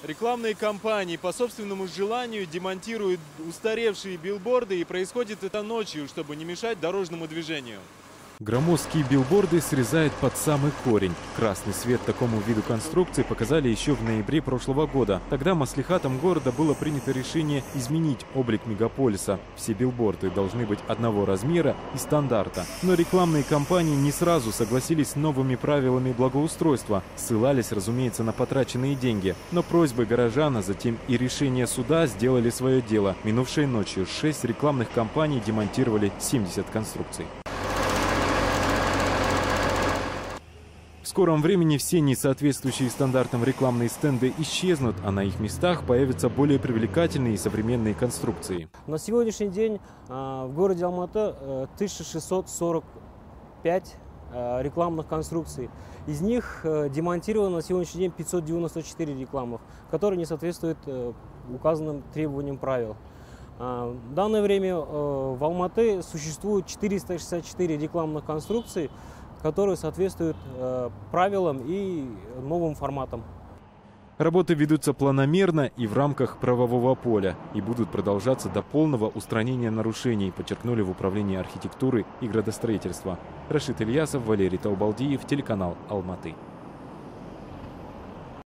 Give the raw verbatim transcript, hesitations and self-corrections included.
Рекламные кампании по собственному желанию демонтируют устаревшие билборды, и происходит это ночью, чтобы не мешать дорожному движению. Громоздкие билборды срезают под самый корень. Красный свет такому виду конструкции показали еще в ноябре прошлого года. Тогда маслихатом города было принято решение изменить облик мегаполиса. Все билборды должны быть одного размера и стандарта. Но рекламные кампании не сразу согласились с новыми правилами благоустройства. Ссылались, разумеется, на потраченные деньги. Но просьбы горожан, а затем и решение суда сделали свое дело. Минувшей ночью шесть рекламных кампаний демонтировали семьдесят конструкций. В скором времени все несоответствующие стандартам рекламные стенды исчезнут, а на их местах появятся более привлекательные и современные конструкции. На сегодняшний день в городе Алматы тысяча шестьсот сорок пять рекламных конструкций. Из них демонтировано на сегодняшний день пятьсот девяносто четыре рекламных, которые не соответствуют указанным требованиям правил. В данное время в Алматы существует четыреста шестьдесят четыре рекламных конструкций, которые соответствуют э, правилам и новым форматам. Работы ведутся планомерно и в рамках правового поля и будут продолжаться до полного устранения нарушений, подчеркнули в Управлении архитектуры и градостроительства. Рашид Ильясов, Валерий Таубалдиев, телеканал Алматы.